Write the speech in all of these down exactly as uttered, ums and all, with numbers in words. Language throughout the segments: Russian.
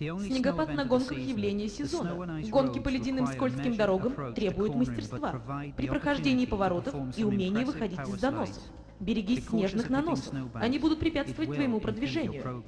Снегопад на гонках — явление сезона. Гонки по ледяным скользким дорогам требуют мастерства при прохождении поворотов и умения выходить из заносов. Берегись снежных наносов. Они будут препятствовать твоему продвижению.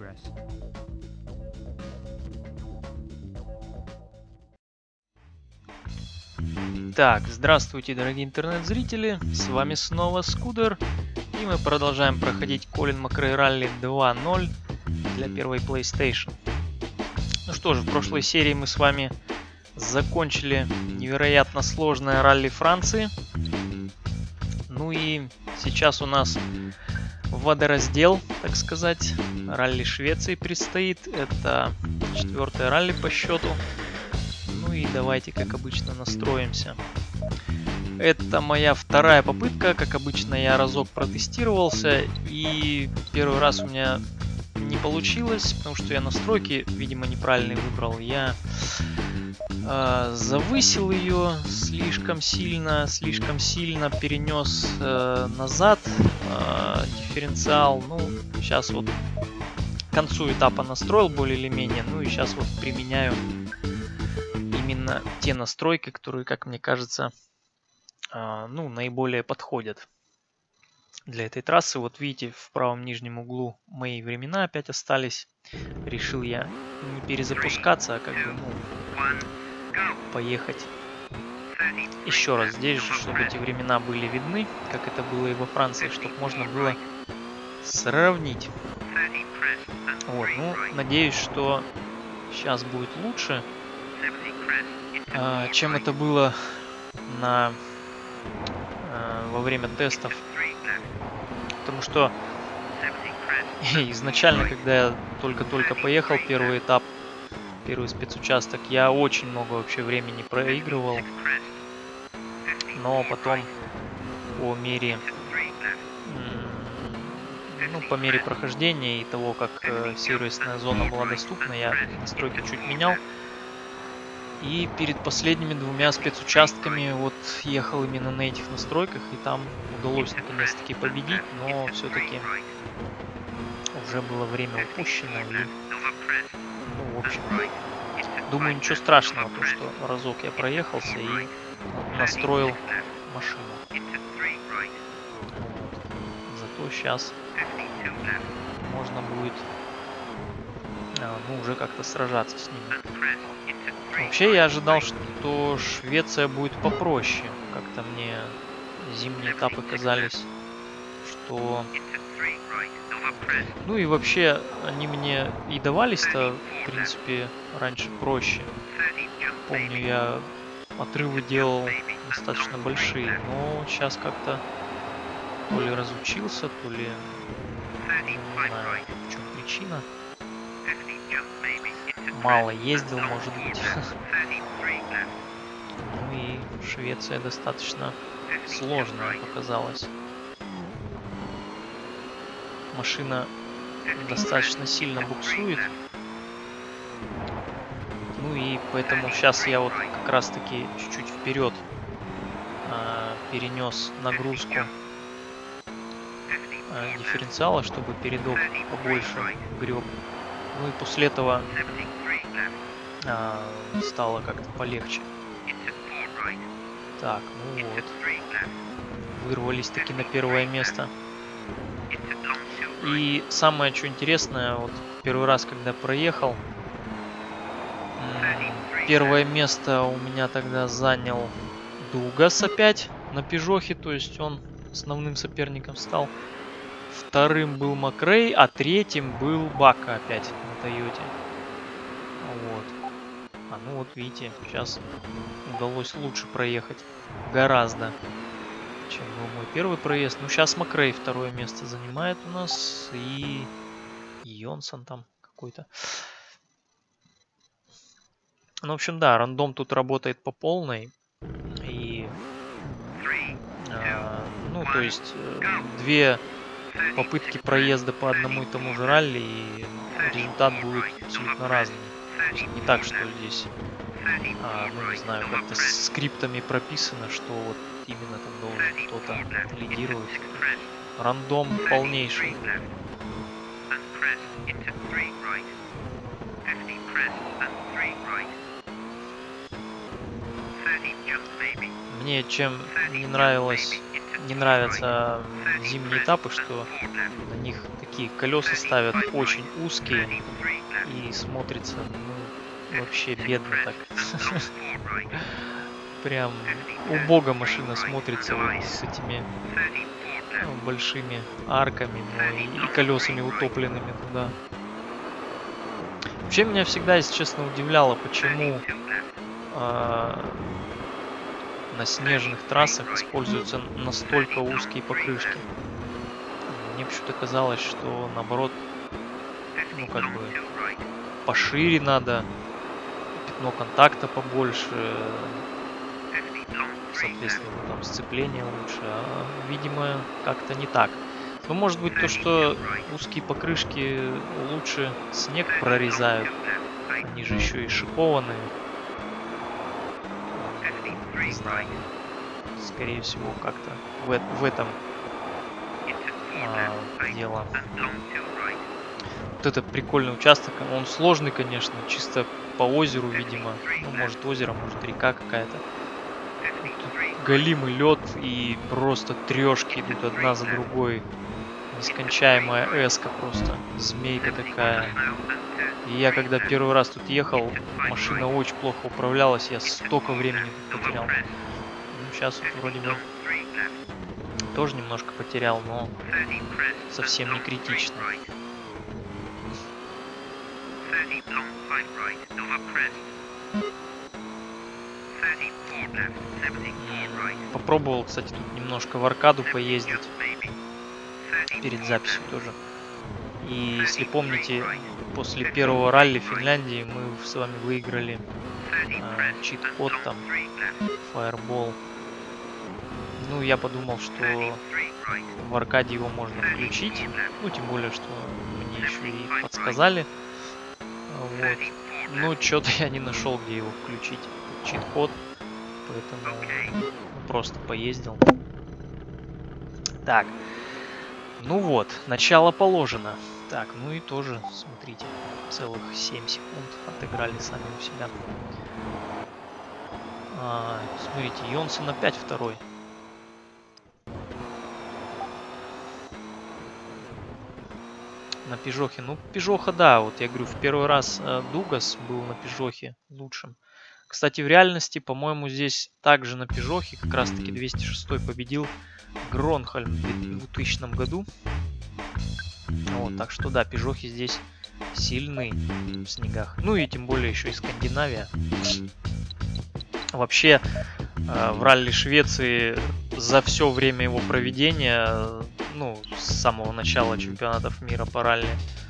Так, здравствуйте, дорогие интернет-зрители, с вами снова Скудер, и мы продолжаем проходить Colin McRae Rally два ноль для первой PlayStation. Ну что же, в прошлой серии мы с вами закончили невероятно сложное ралли Франции. Ну и сейчас у нас водораздел, так сказать, ралли Швеции предстоит. Это четвертое ралли по счету. Ну и давайте, как обычно, настроимся. Это моя вторая попытка. Как обычно, я разок протестировался. И первый раз у меня не получилось, потому что я настройки, видимо, неправильно выбрал. Я э, завысил ее слишком сильно, слишком сильно перенес э, назад э, дифференциал. Ну, сейчас вот к концу этапа настроил более или менее. Ну и сейчас вот применяю именно те настройки, которые, как мне кажется, э, ну, наиболее подходят для этой трассы. Вот видите, в правом нижнем углу мои времена опять остались. Решил я не перезапускаться, а как бы, ну, поехать еще раз здесь же, чтобы эти времена были видны, как это было и во Франции, чтобы можно было сравнить. Вот, ну, надеюсь, что сейчас будет лучше, чем это было на, во время тестов. Потому что изначально, когда я только-только поехал первый этап, первый спецучасток, я очень много вообще времени проигрывал. Но потом по мере, ну, по мере прохождения и того, как сервисная зона была доступна, я настройки чуть менял. И перед последними двумя спецучастками вот ехал именно на этих настройках, и там удалось наконец-таки победить, но все-таки уже было время упущено. И, ну, в общем, думаю, ничего страшного, то что разок я проехался и настроил машину. Вот. Зато сейчас можно будет, ну, уже как-то сражаться с ними. Вообще я ожидал, что Швеция будет попроще. Как-то мне зимние этапы казались, что... Ну и вообще они мне и давались-то, в принципе, раньше проще. Помню, я отрывы делал достаточно большие, но сейчас как-то то ли разучился, то ли... Не знаю, в чем причина. Мало ездил, может быть. Ну и Швеция достаточно сложная показалась. Машина достаточно сильно буксует. Ну и поэтому сейчас я вот как раз таки чуть-чуть вперед э, перенес нагрузку э, дифференциала, чтобы передок побольше греб. Ну и после этого а, стало как-то полегче. Так, ну вот. Вырвались таки на первое место. И самое, что интересное, вот первый раз, когда проехал, первое место у меня тогда занял Дугас опять на Пежохе, то есть он основным соперником стал. Вторым был Макрей, а третьим был Бака опять на Тойоте. Вот. А ну вот видите, сейчас удалось лучше проехать. Гораздо, чем был мой первый проезд. Ну сейчас Макрей второе место занимает у нас. И Йонсон там какой-то. Ну, в общем, да, рандом тут работает по полной. И... Э, ну, то есть, э, две... попытки проезда по одному и тому же ралли, и результат будет абсолютно разный. То есть не так, что здесь, а, ну не знаю, как-то с скриптами прописано, что вот именно там должен кто-то лидировать. Рандом полнейший. Мне чем не нравилось, не нравятся зимние этапы, что на них такие колеса ставят очень узкие и смотрится, ну, вообще бедно так. Прям убого машина смотрится вот с этими ну, большими арками, ну, и, и колесами утопленными туда. Вообще меня всегда, если честно, удивляло, почему э, на снежных трассах используются настолько узкие покрышки. Мне почему-то казалось, что наоборот, ну как бы пошире надо, пятно контакта побольше, соответственно, ну, там сцепление лучше, а, видимо, как-то не так. Ну, может быть, то, что узкие покрышки лучше снег прорезают, они же еще и шипованные. Не знаю. Скорее всего, как-то в, в этом а, дело. Вот этот прикольный участок, он сложный, конечно, чисто по озеру, видимо. Ну, может озеро, может река какая-то. Голимый лед и просто трешки идут одна за другой. Нескончаемая эска просто. Змейка такая. И я когда первый раз тут ехал, машина очень плохо управлялась, я столько времени тут потерял. Ну, сейчас вот вроде бы тоже немножко потерял, но совсем не критично. Попробовал, кстати, тут немножко в аркаду поездить. Перед записью тоже. И если помните, после первого ралли в Финляндии мы с вами выиграли э, чит-код там, Fireball. Ну, я подумал, что в аркаде его можно включить. Ну, тем более, что мне еще и подсказали. Вот. Ну, что-то я не нашел, где его включить. Чит-код. Поэтому просто поездил. Так. Ну вот, начало положено. Так, ну и тоже, смотрите, целых семь секунд отыграли сами у себя. А, смотрите, Йонсон опять второй. На Пежохе. Ну, Пежоха, да, вот я говорю, в первый раз э, Дугас был на Пежохе лучшим. Кстати, в реальности, по-моему, здесь также на Пежохе, как раз таки двести шестой победил Гронхольм в двухтысячном году. Вот, так что да, Пежохи здесь сильны в снегах. Ну и тем более еще и Скандинавия. Вообще, э, в ралли Швеции за все время его проведения, ну, с самого начала чемпионатов мира по ралли,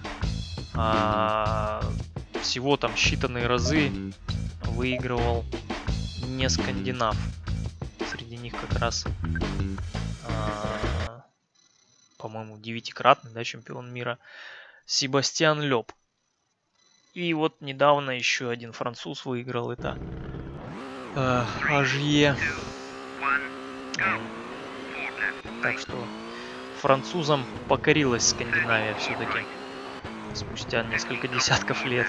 э, всего там считанные разы выигрывал не скандинав. Среди них как раз, э, по-моему, девятикратный, да, чемпион мира Себастьян Лёб. И вот недавно еще один француз выиграл, это э, Ажье. Так что французам покорилась Скандинавия все-таки спустя несколько десятков лет.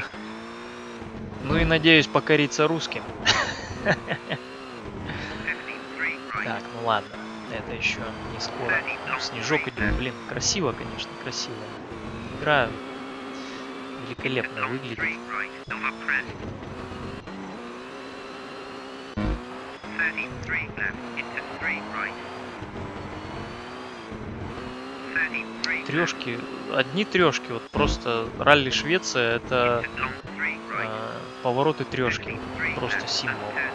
Ну и надеюсь покориться русским. Так, ну ладно, это еще не скоро. Снежок идет, блин, красиво, конечно, красиво. Игра великолепно выглядит. Трешки, одни трешки, вот просто ралли Швеция, это э, повороты трешки, просто символ.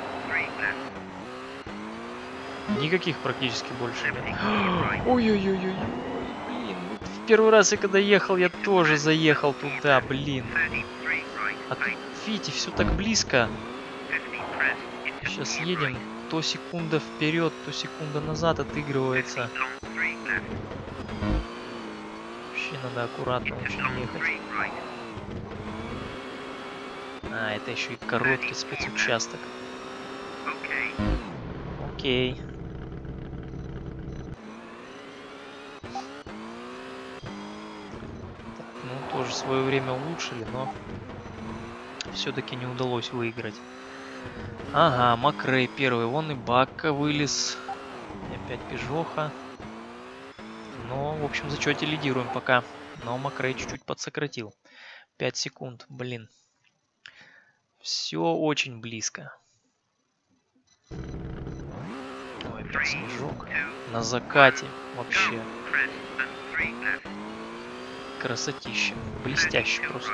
Никаких практически больше нет. Ой-ой-ой-ой, блин, в первый раз я когда ехал, я тоже заехал туда, блин. А тут, видите, все так близко. Сейчас едем, то секунда вперед, то секунда назад отыгрывается. Вообще надо аккуратно очень ехать. А, это еще и короткий спецучасток. Окей. Так, ну тоже свое время улучшили, но все-таки не удалось выиграть. Ага, Макрей первый. Вон и Бакка вылез. И опять Пижоха. Но, в общем, в зачете лидируем пока. Но Макрей чуть-чуть подсократил. пять секунд, блин. Все очень близко. Ой, опять снежок. На закате вообще. Красотища. Блестяще просто.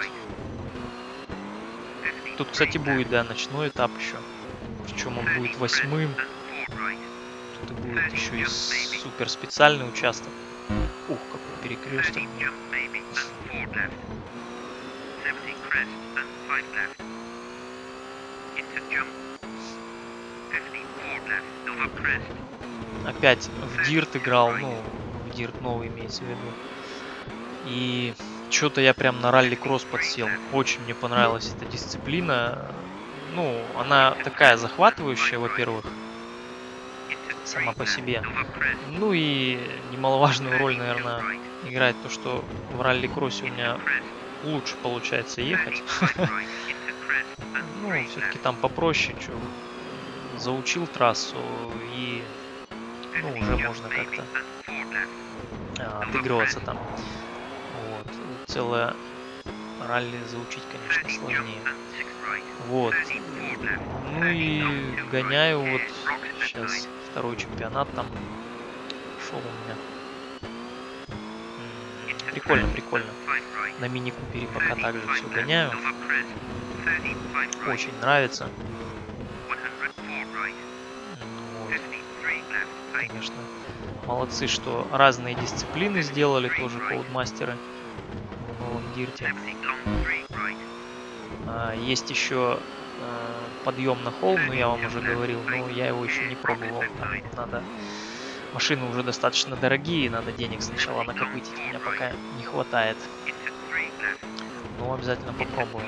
Тут, кстати, будет, да, ночной этап еще. Причем он будет восьмым. Тут и будет еще и супер специальный участок. Ух, какой перекресток. Опять в Дирт играл, ну, в Дирт новый имеется в виду. И что-то я прям на ралли-кросс подсел. Очень мне понравилась эта дисциплина. Ну, она такая захватывающая, во-первых, сама по себе. Ну и немаловажную роль, наверное, играет то, что в ралли-кроссе у меня лучше получается ехать. Ну, все-таки там попроще, что заучил трассу и, ну, уже можно как-то а, отыгрываться там. Вот. Целое ралли заучить, конечно, сложнее. Вот. Ну и гоняю вот сейчас второй чемпионат там шел у меня. М-м, прикольно, прикольно. На мини-купере пока также все гоняю. Очень нравится. Вот. Конечно, молодцы, что разные дисциплины сделали тоже коудмастеры в новом Дирте. А, есть еще а, подъем на холм, но я вам уже говорил, но я его еще не пробовал. Там надо, машины уже достаточно дорогие, надо денег сначала накопить, у меня пока не хватает. Но обязательно попробую.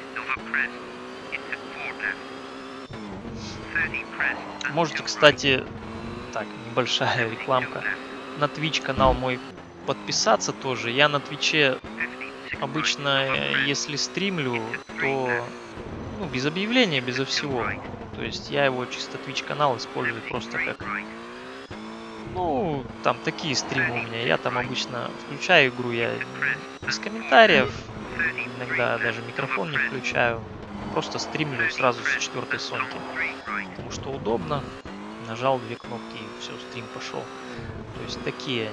Можете, кстати, так, небольшая рекламка, на Twitch канал мой подписаться тоже. Я на Твиче обычно, если стримлю, то, ну, без объявления, безо всего. То есть я его чисто Twitch канал использую просто как, ну, там такие стримы у меня. Я там обычно включаю игру, я без комментариев, иногда даже микрофон не включаю. Просто стримлю сразу с четвертой сонки. Потому что удобно. Нажал две кнопки и все, стрим пошел. То есть такие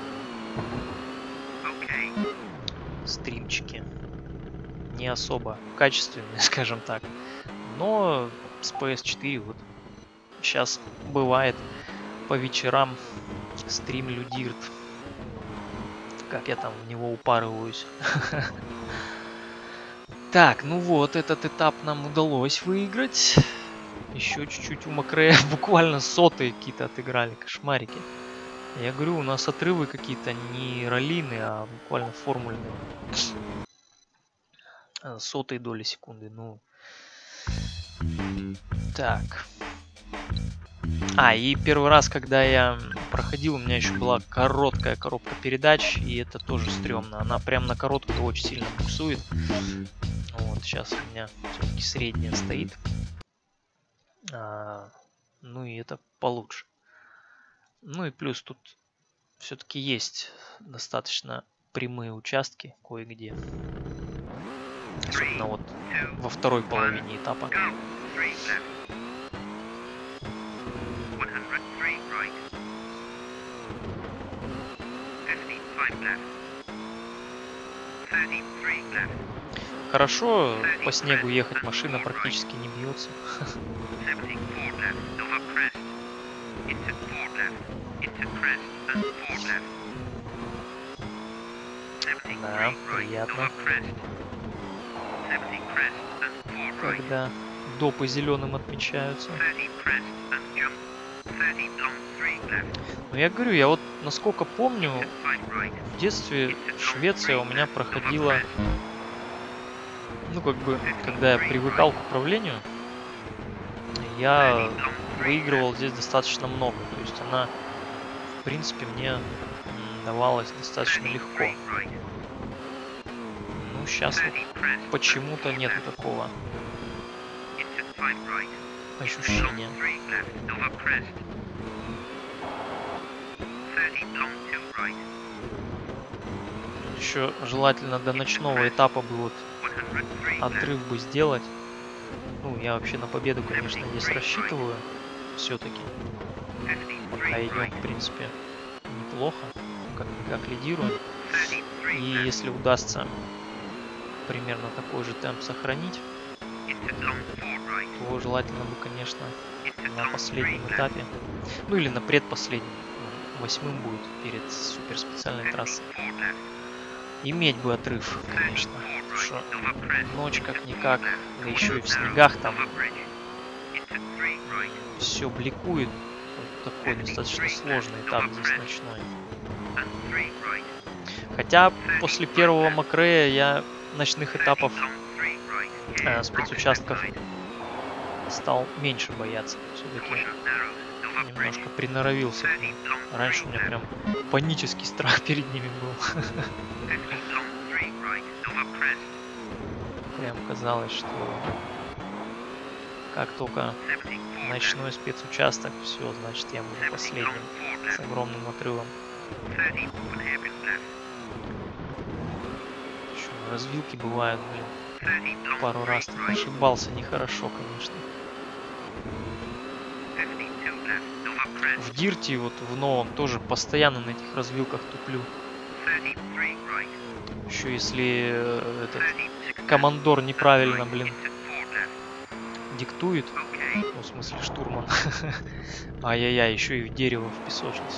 стримчики. Не особо качественные, скажем так. Но с пи эс четыре вот сейчас бывает по вечерам стримлю Дирт. Как я там в него упарываюсь. Так, ну вот, этот этап нам удалось выиграть. Еще чуть-чуть у Макрея буквально сотые какие-то отыграли, кошмарики. Я говорю, у нас отрывы какие-то не раллины, а буквально формульные. Сотые доли секунды, ну. Так. А, и первый раз, когда я проходил, у меня еще была короткая коробка передач, и это тоже стрёмно. Она прям на короткую очень сильно буксует. Вот, сейчас у меня все-таки средняя стоит. А, ну и это получше. Ну и плюс тут все-таки есть достаточно прямые участки кое-где. Особенно вот во второй половине этапа. Хорошо, по снегу ехать машина практически не бьется. Да, приятно. Когда допы зеленым отмечаются. Но я говорю, я вот насколько помню, в детстве Швеция у меня проходила, ну как бы, когда я привыкал к управлению, я выигрывал здесь достаточно много. То есть она, в принципе, мне давалась достаточно легко. Ну, сейчас вот почему-то нету такого ощущения. Еще желательно до ночного этапа бы вот отрыв бы сделать. Ну, я вообще на победу, конечно, здесь рассчитываю. Все-таки. Пока идем, в принципе, неплохо. Как, как лидируем. И если удастся примерно такой же темп сохранить, то желательно бы, конечно, на последнем этапе, ну или на предпоследнем, восьмым будет перед суперспециальной трассой, иметь бы отрыв, конечно, потому что ночь как-никак, да еще и в снегах там все бликует. Вот такой достаточно сложный этап здесь ночной. Хотя после первого Макрея я ночных этапов э, спецучастков стал меньше бояться. Все-таки немножко приноровился к ним. Раньше у меня прям панический страх перед ними был. Прям казалось, что как только ночной спецучасток, все, значит я буду последним с огромным отрывом. Еще развилки бывают, блин. Пару раз так ошибался нехорошо, конечно. В Дирте, вот в новом, тоже постоянно на этих развилках туплю. Еще если э, этот командор неправильно, блин, диктует, ну, в смысле штурман. Ай-яй-яй, еще и в дерево впесочился.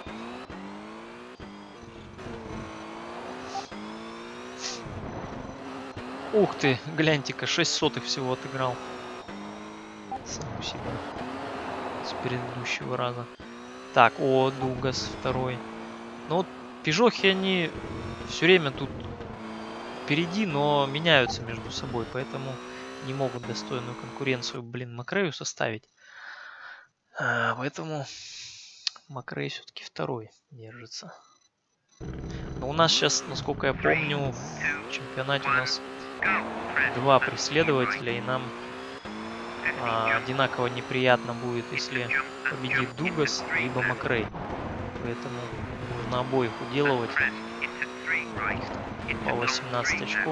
Ух ты, гляньте-ка, шесть сотых всего отыграл. Сам себя. С предыдущего раза. Так, о, Дугас второй. Ну вот, пижохи, они все время тут впереди, но меняются между собой, поэтому не могут достойную конкуренцию, блин, Макрею составить. А, поэтому Макрей все-таки второй держится. Но у нас сейчас, насколько я помню, в чемпионате у нас два преследователя, и нам а, одинаково неприятно будет, если победит Дугас либо Макрей. Поэтому нужно обоих уделывать. Их по восемнадцать очков.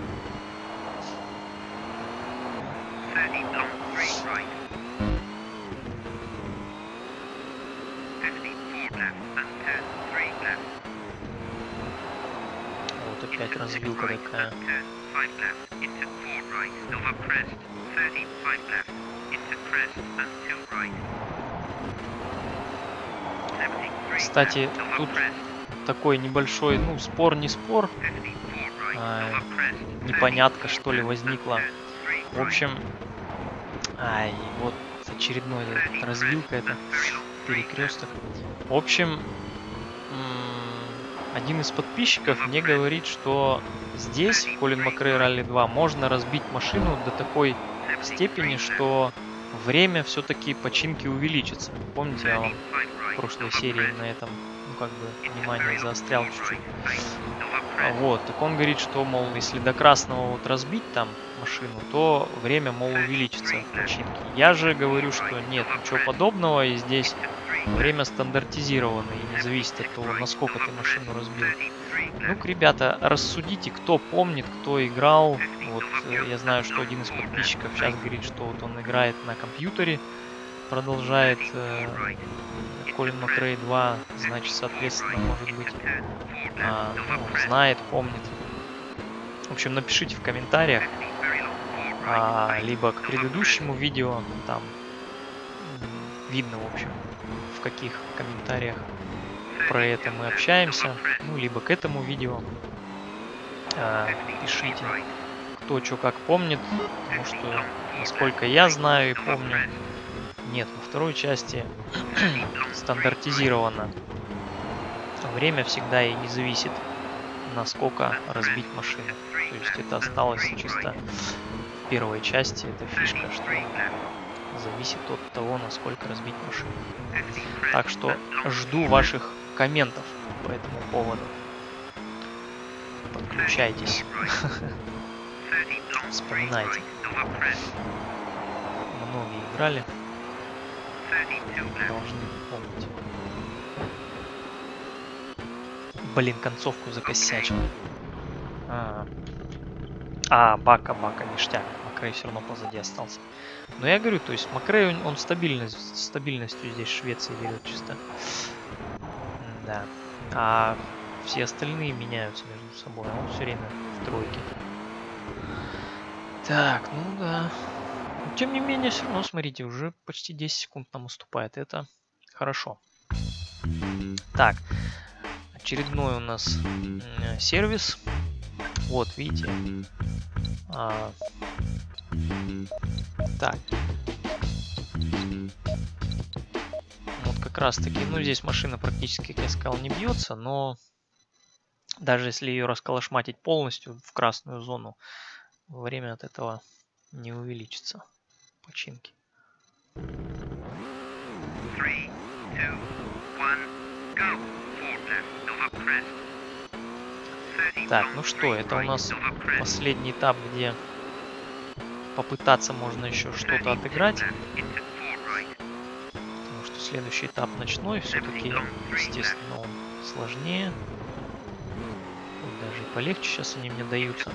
Вот опять развилка такая. Кстати, тут такой небольшой, ну, спор не спор, а, непонятка, что ли, возникла. В общем, ай, вот очередной развилка, это перекресток. В общем, один из подписчиков мне говорит, что здесь, в Colin McRae Rally два, можно разбить машину до такой степени, что время все-таки починки увеличится. Помните, я вам в прошлой серии на этом, ну, как бы, внимание заострял чуть-чуть. Вот, так он говорит, что, мол, если до красного вот разбить там машину, то время, мол, увеличится в починке. Я же говорю, что нет, ничего подобного, и здесь время стандартизировано, и не зависит от того, насколько ты машину разбил. Ну-ка, ребята, рассудите, кто помнит, кто играл. Вот, я знаю, что один из подписчиков сейчас говорит, что вот он играет на компьютере, продолжает э, Colin McRae два, значит, соответственно, может быть, а, ну, знает, помнит. В общем, напишите в комментариях, а, либо к предыдущему видео, там видно, в общем, в каких комментариях про это мы общаемся, ну, либо к этому видео. А, пишите, кто что как помнит, потому что, насколько я знаю и помню, нет, во второй части стандартизировано время всегда и не зависит, насколько разбить машину. То есть это осталось чисто в первой части, эта фишка, что зависит от того, насколько разбить машину. Так что жду ваших комментов по этому поводу. Подключайтесь. Вспоминайте. многие играли. Должны помнить. Блин, концовку закосячил. А, а бака, бака, ништяк. Макрей все равно позади остался. Но я говорю, то есть Макрей, он, он стабильность, стабильностью здесь в Швеции берет чисто. Да. А все остальные меняются между собой. А он все время в тройке. Так, ну да. Но, тем не менее, все равно, смотрите, уже почти десять секунд нам уступает. Это хорошо. Так. Очередной у нас э, сервис. Вот, видите. А, так. Вот как раз таки, ну здесь машина практически, как я сказал, не бьется, но даже если ее расколошматить полностью в красную зону, время от этого не увеличится. Починки. Three, two, one, go. Так, ну что, это у нас последний этап, где попытаться можно еще что-то отыграть. Потому что следующий этап ночной, все-таки, естественно, он сложнее. Ой, даже и полегче сейчас они мне даются.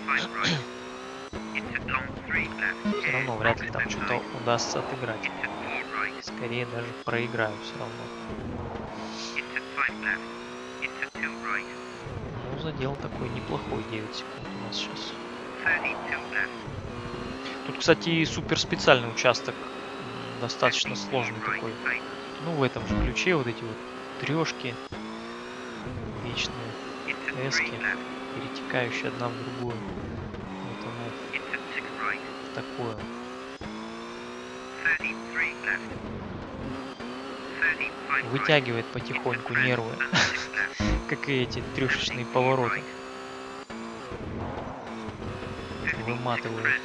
Все равно вряд ли там что-то удастся отыграть. Скорее даже проиграю все равно. Ну, задел такой неплохой, девять секунд у нас сейчас. Тут, кстати, и супер специальный участок, достаточно сложный такой. Ну, в этом же ключе вот эти вот трешки, вечные эски, перетекающие одна в другую. Вот оно такое. Вытягивает потихоньку нервы, как и эти трешечные повороты. Выматывают.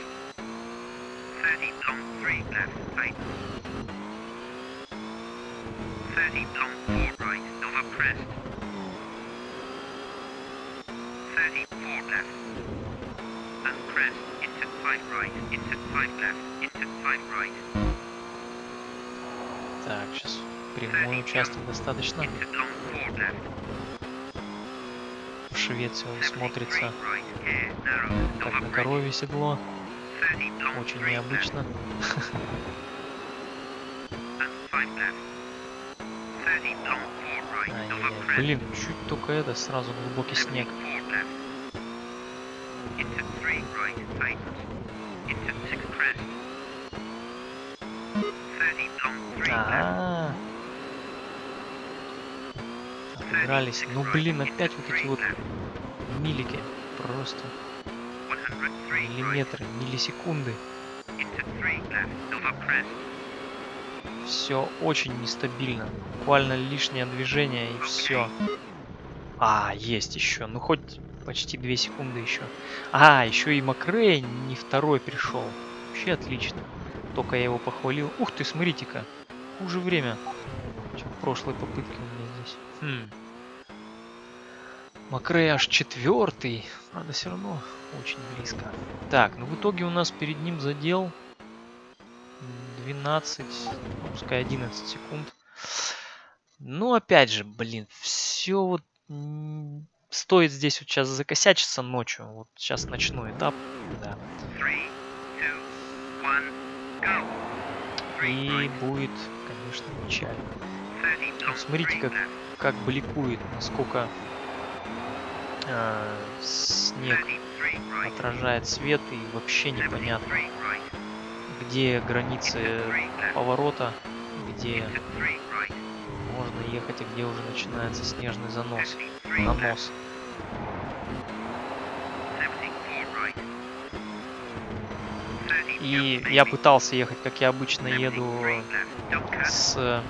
Так, сейчас прямой участок достаточно. В Швеции он смотрится как на коровье седло. Очень необычно. Ай-яй-яй. Блин, чуть только это, сразу глубокий снег. А-а-а. Отыгрались. Ну блин, опять вот эти вот милики. Просто миллиметры, миллисекунды. Все очень нестабильно. Буквально лишнее движение и все. А, есть еще. Ну хоть почти две секунды еще. А, еще и Макрей не второй пришел. Вообще отлично. Только я его похвалил. Ух ты, смотрите-ка. Хуже время, чем в прошлой попытке у меня здесь. Хм. Макрей аж четвертый. Правда, все равно очень близко. Так, ну в итоге у нас перед ним задел двенадцать, пускай одиннадцать секунд. Ну, опять же, блин, все вот стоит здесь вот сейчас закосячиться ночью. Вот сейчас ночной этап. Да. И будет, конечно, печально. Вот смотрите, как, как бликует, насколько э, снег отражает свет, и вообще непонятно, где границы поворота, где можно ехать, а где уже начинается снежный занос, нанос. И я пытался ехать, как я обычно еду, с,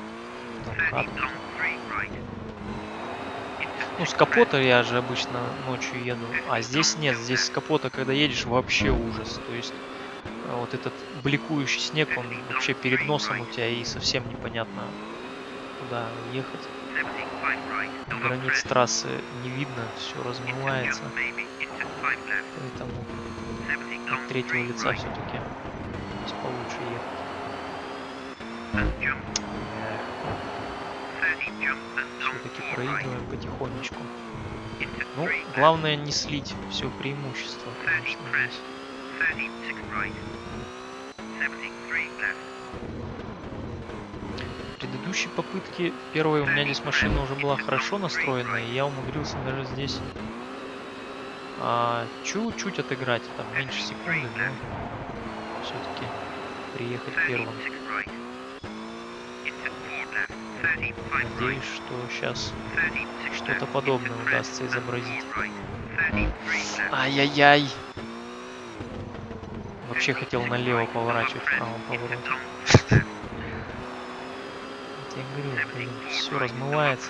ну, с капота я же обычно ночью еду, а здесь нет, здесь с капота, когда едешь, вообще ужас. То есть вот этот бликующий снег, он вообще перед носом у тебя, и совсем непонятно, куда ехать. Границ трассы не видно, все размывается. Поэтому от третьего лица все-таки получше ехать. Все-таки проигрываем потихонечку. Ну, главное не слить все преимущество, конечно, здесь. В предыдущей попытке первой у меня здесь машина уже была хорошо настроена, и я умудрился даже здесь а, чуть-чуть отыграть, там меньше секунды, но все-таки приехать первым. Надеюсь, что сейчас что-то подобное удастся изобразить. Ай-яй-яй! Вообще хотел налево поворачивать в правом повороте. Я говорю, блин, все размывается.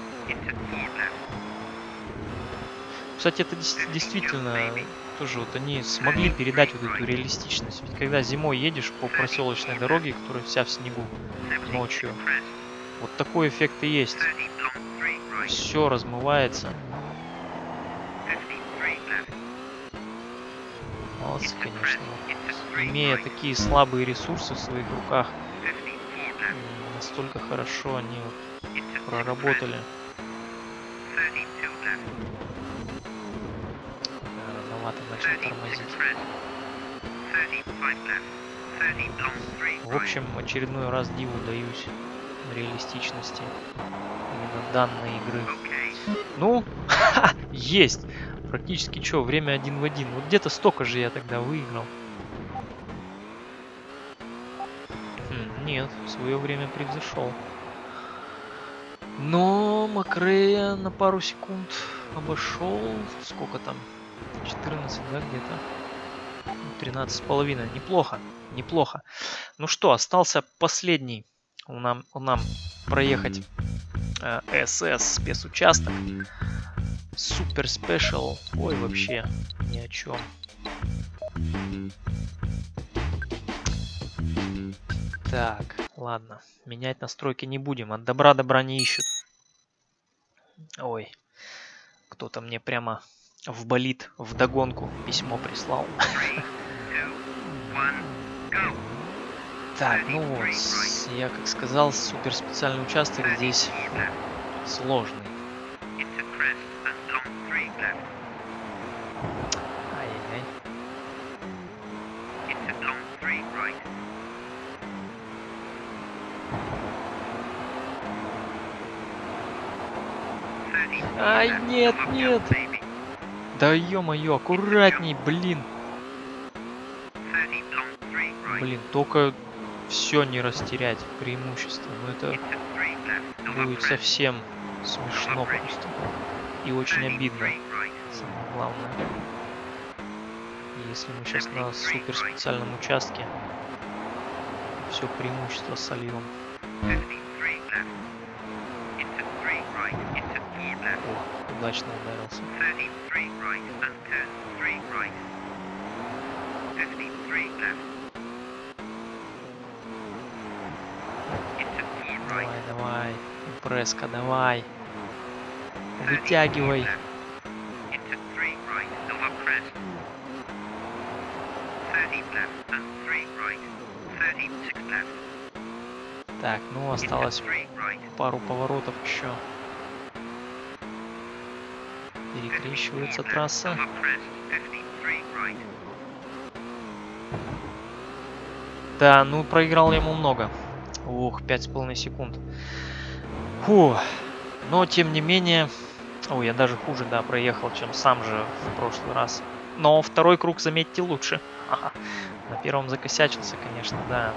Кстати, это действительно тоже вот они смогли передать вот эту реалистичность. Ведь когда зимой едешь по проселочной дороге, которая вся в снегу, ночью, вот такой эффект и есть. Все размывается. Молодцы, конечно. Имея такие слабые ресурсы в своих руках, настолько хорошо они вот проработали. Рановато начал тормозить. В общем, очередной раз диву даюсь реалистичности именно данной игры. Ну, есть! Практически что, время один в один. Вот где-то столько же я тогда выиграл. Хм, нет, в свое время превзошел. Но Макрея на пару секунд обошел. Сколько там? четырнадцать, да, где-то? тринадцать с половиной. Неплохо, неплохо. Ну что, остался последний у нам, у нам проехать э, СС спецучасток. Супер спешл. Ой, вообще ни о чем. Так, ладно. Менять настройки не будем. От добра добра не ищут. Ой. Кто-то мне прямо в болид, вдогонку письмо прислал. Так, ну вот. Я как сказал, супер специальный участок здесь сложный. Ай-яй-яй. Ай, нет, нет. Да ё-моё, аккуратней, блин. Блин, только все не растерять преимущество. Но это будет совсем смешно просто. И очень обидно. Самое главное. Если мы сейчас на супер специальном участке все преимущество сольем. О, удачно ударился. Давай, давай, импресска, давай. Вытягивай. Так, ну осталось пару поворотов еще. Перекрещивается трасса. Да, ну проиграл ему много. Ух, пять с половиной секунд. Фу. Но тем не менее... Ой, я даже хуже, да, проехал, чем сам же в прошлый раз. Но второй круг, заметьте, лучше. Ага. На первом закосячился, конечно, да.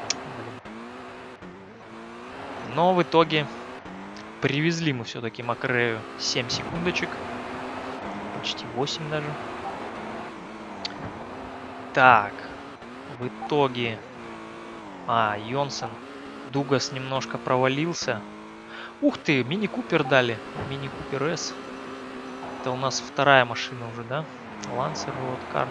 Но в итоге привезли мы все-таки Макрею семь секундочек. Почти восемь даже. Так. В итоге... А, Йонсен. Дугас немножко провалился. Ух ты, мини-купер дали. Мини-купер эс. Это у нас вторая машина уже, да? Лансер, вот, кар.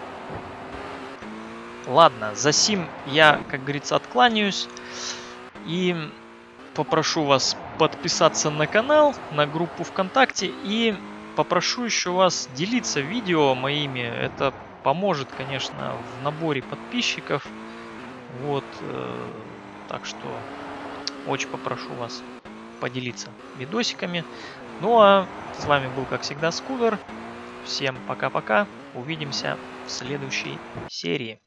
Ладно, за сим я, как говорится, откланяюсь. И попрошу вас подписаться на канал, на группу ВКонтакте. И попрошу еще вас делиться видео моими. Это поможет, конечно, в наборе подписчиков. Вот. Э, так что очень попрошу вас поделиться видосиками. Ну а с вами был, как всегда, Скудер. Всем пока-пока. Увидимся в следующей серии.